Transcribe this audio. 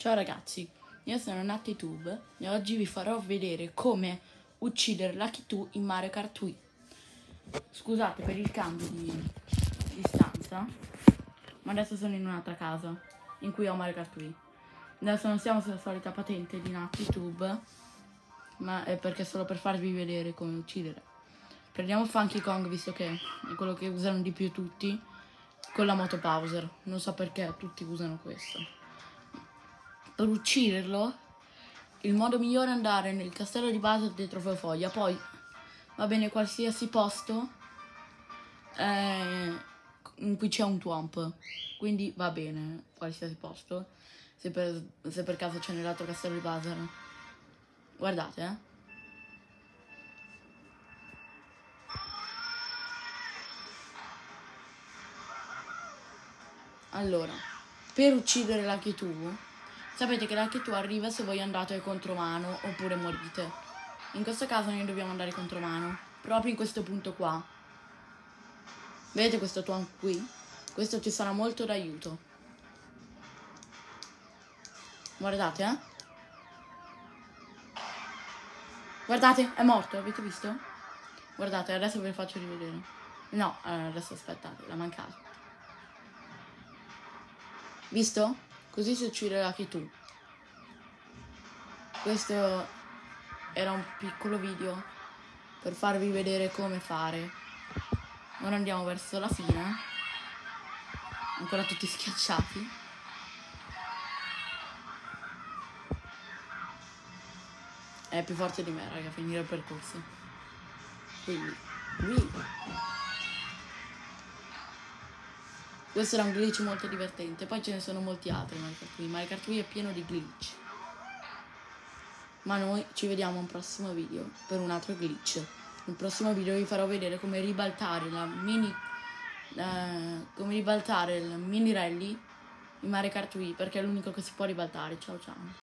Ciao ragazzi, io sono NattyTube e oggi vi farò vedere come uccidere Lucky 2 in Mario Kart Wii. Scusate per il cambio di stanza, ma adesso sono in un'altra casa in cui ho Mario Kart Wii. Adesso non siamo sulla solita patente di NattyTube, ma è perché solo per farvi vedere come uccidere. Prendiamo Funky Kong, visto che è quello che usano di più tutti, con la moto Bowser. Non so perché tutti usano questo. Per ucciderlo, il modo migliore è andare nel castello di Bowser dei Trofeo Foglia. Poi va bene qualsiasi posto in cui c'è un Thwomp, quindi va bene qualsiasi posto. Se per caso c'è nell'altro castello di Bowser, guardate, Allora, per uccidere Lucky 2, sapete che Lucky 2 arriva se voi andate contromano oppure morite. In questo caso noi dobbiamo andare contromano, proprio in questo punto qua. Vedete questo Thwomp qui? Questo ci sarà molto d'aiuto. Guardate, Guardate, è morto, avete visto? Guardate, adesso ve lo faccio rivedere. No, adesso aspettate, l'ha mancato. Visto? Così si uccide Lucky 2. Questo era un piccolo video per farvi vedere come fare. Ora andiamo verso la fine. Ancora tutti schiacciati. È più forte di me, raga, finire il percorso. Quindi, questo era un glitch molto divertente. Poi ce ne sono molti altri Mario Kart Wii. Mario Kart Wii è pieno di glitch. Ma noi ci vediamo in un prossimo video per un altro glitch. Nel prossimo video vi farò vedere come ribaltare il mini rally in Mario Kart Wii, perché è l'unico che si può ribaltare. Ciao ciao.